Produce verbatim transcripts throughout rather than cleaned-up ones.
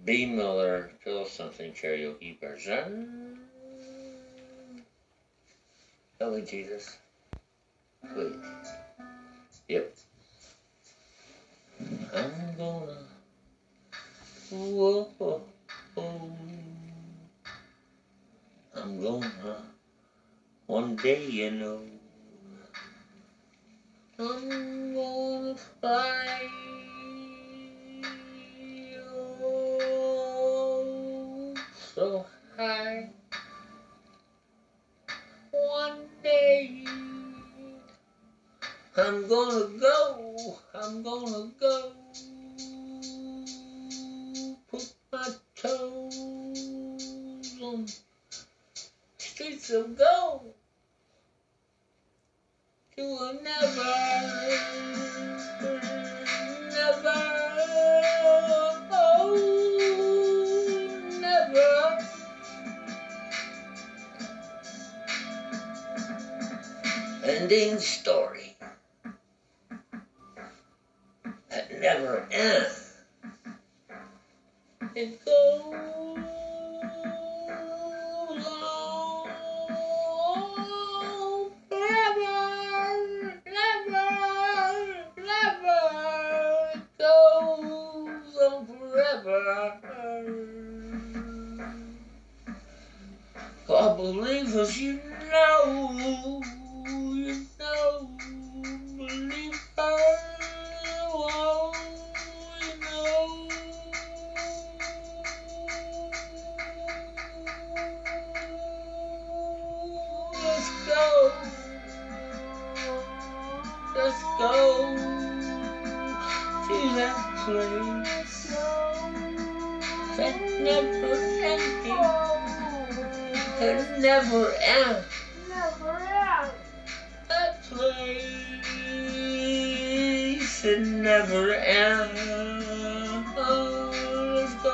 B. Miller, Feel Something karaoke version. Tell me, Jesus. Wait. Yep. I'm gonna. Whoa. Oh, oh. I'm gonna. One day, you know. I'm gonna fly. Oh, so high. One day. I'm gonna go, I'm gonna go, put my toes on streets of gold, to a never, never, oh, never. Ending story. That never ends. It goes on forever, never, never. It goes on forever. God believers, you know, you know, believe her. Let's go to that place that never ending, that never ends. That place that never ends. Let's go.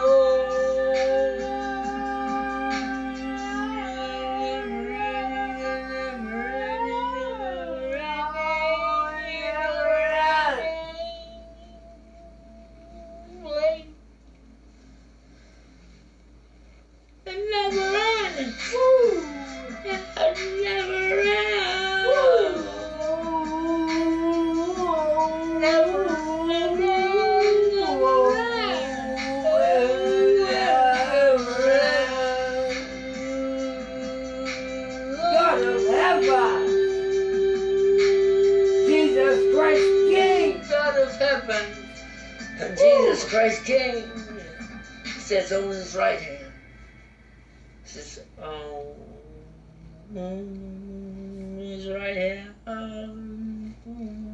Jesus Christ King, God of heaven, and Jesus Christ King, he says on his right hand, he says, oh, his right hand,